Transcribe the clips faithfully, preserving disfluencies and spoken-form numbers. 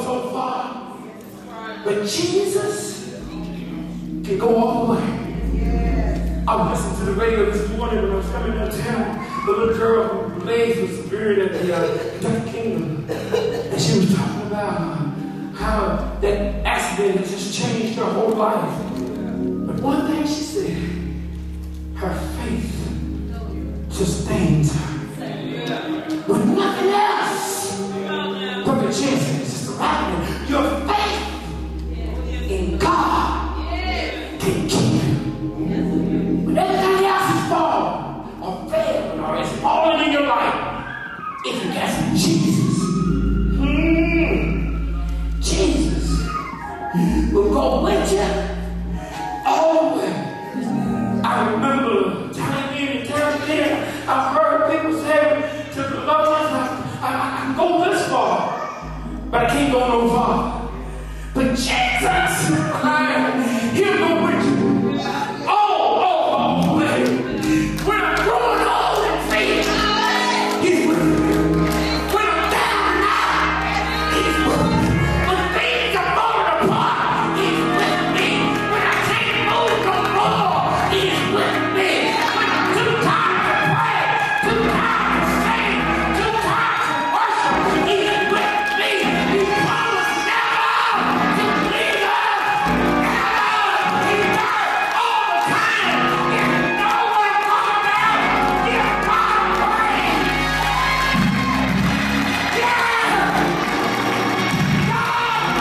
so far. But Jesus can go all the way. I was listening to the radio this morning when I was coming downtown. The little girl whose legs was buried at the uh, Kentucky Kingdom. And she was talking about uh, how that accident has just changed her whole life. But one thing she said, her faith sustains her. With nothing else but the chance is just happening. Your faith in God can keep you. When everything else is falling or failing or is falling in your life, if you got Jesus, hmm, Jesus will go with you all the way. I remember time in and time again, I've heard people say to the loved ones, I, I, I can go this far, but I can't go no far. But Jesus, he'll go with you. Oh, oh, all the way. When I'm growing old and faith, he's with me. When I'm down and out, he's with me. When things are falling apart, he's with me. When I can't move no more, he's with me. When I'm too tired to pray, too tired to sing, too tired to worship, he's with me. He promised never to leave us, never. He's there all the time. If you know what I'm talking about, give God praise. Yeah! God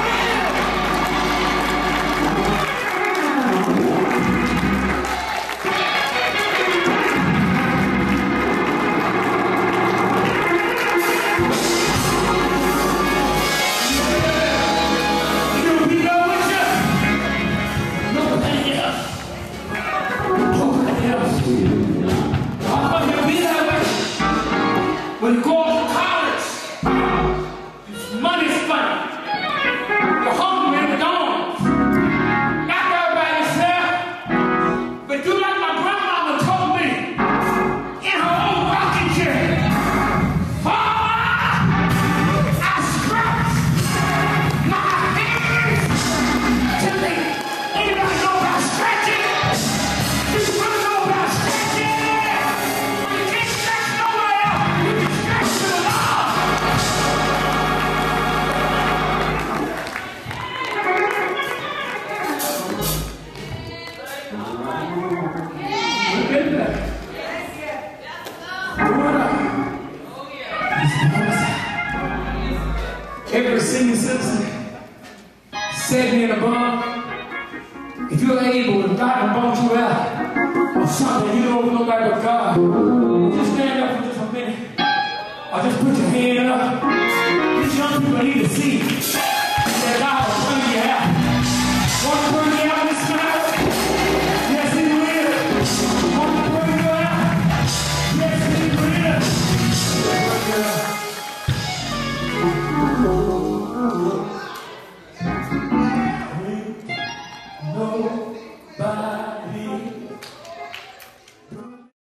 He'll be there with you. Nobody else. Nobody else. I want you to be there with you. When you go off to college, money's funny. You're hungry and gone. Not everybody yourself, but do like my grandmama told me in her old rocking chair. Father, I stretch my hands to thee. Anybody know about stretching? You really know about stretching? When you can't stretch nowhere, you can stretch to the Lord. Look at that. Every senior citizen, seventy and above, if you're able, if God can bump you out or something, you don't know nobody but God, just stand up for just a minute. Or just put your hand up. These young people need to see that God